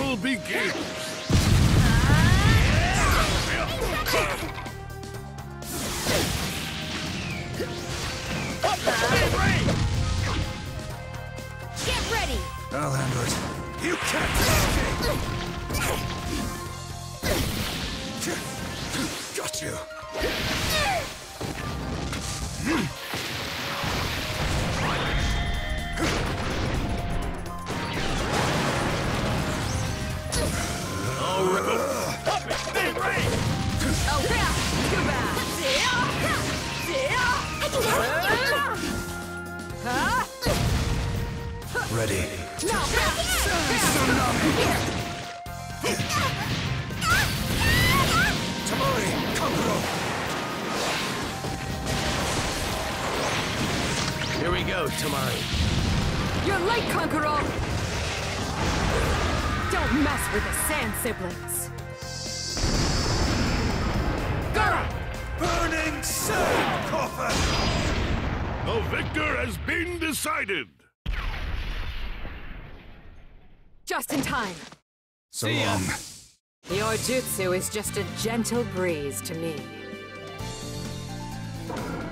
battle begins! Get ready! I'll handle it. You can't touch me! Got you! Ready. Tamari, Kankuro! Here we go, Tamari. You're late, Kankuro! Don't mess with the Sand Siblings. Gara! Burning sand coffin! The victor has been decided! Just in time. So long. Your jutsu is just a gentle breeze to me.